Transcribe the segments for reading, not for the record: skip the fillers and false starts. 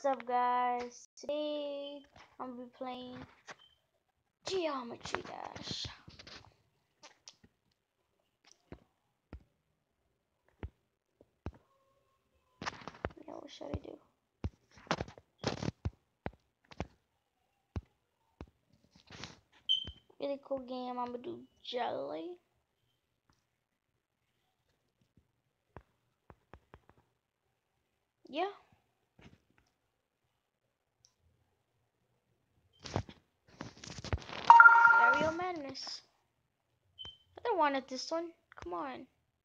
What's up, guys? Today I'm gonna be playing Geometry Dash. Yeah, what should I do? Really cool game. I'm gonna do Jelly. Yeah. Aerial Madness. I don't want it this one. Come on.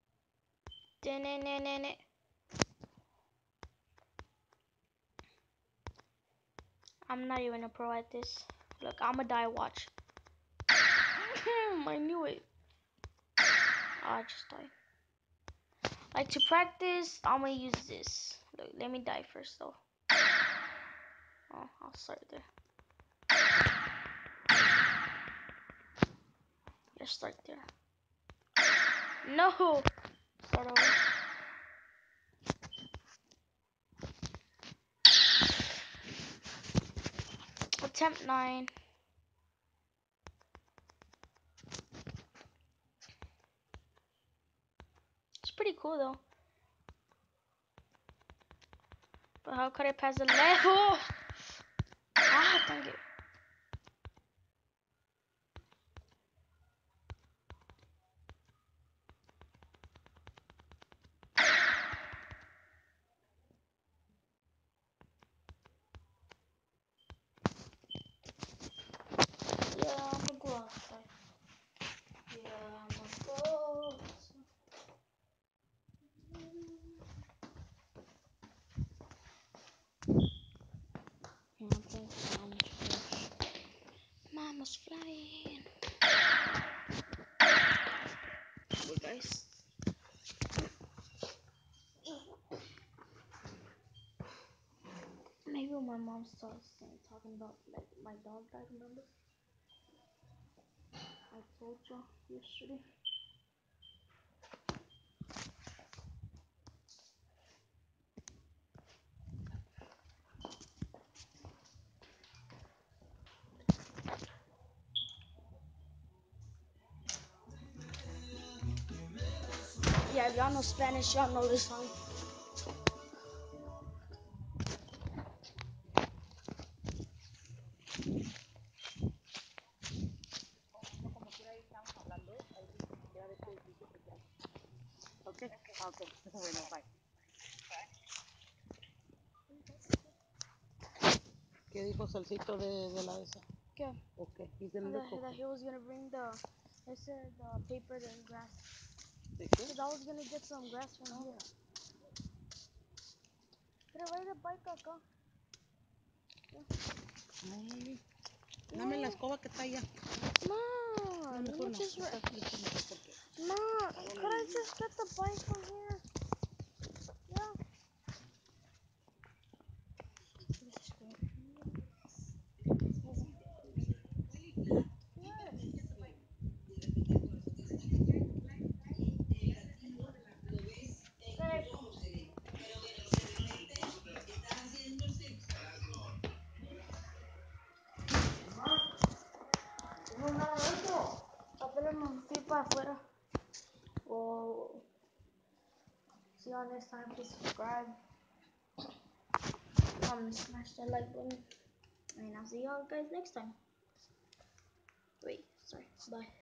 I'm not even a pro at this. Look, I'ma die. Watch. I knew it. Oh, I just died. Like, to practice, I'm gonna use this. Look, let me die first though. Oh, I'll start there. Just start there. No! Start over. Attempt 9. It's pretty cool though. But how could I pass the level? Ah, dang it. Yeah, I'm gonna go outside. Yeah, I'm gonna go outside. Yeah, I'm playing Mama's flying. Wait, guys. Maybe when my mom starts talking about like my dog died, remember? I told you yesterday. Yeah, if y'all know Spanish, y'all know this song. Okay. Okay. Bueno, bye. ¿Qué dijo Celcito de la esa? ¿Qué? Okay. He's gonna look That okay. he was gonna bring the paper and grass. ¿De qué? Cause I was gonna get some grass from here. Pero ride a bike acá. Ay, dame la escoba que está allá. Mom, No, mejor no. just Esta es mejor porque... Mom, could I just get the bike from here? Yeah. Papel fui para afuera. Oh, see y'all next time. Please subscribe. Smash that like button. And I'll see y'all guys next time. Wait, sorry. Bye.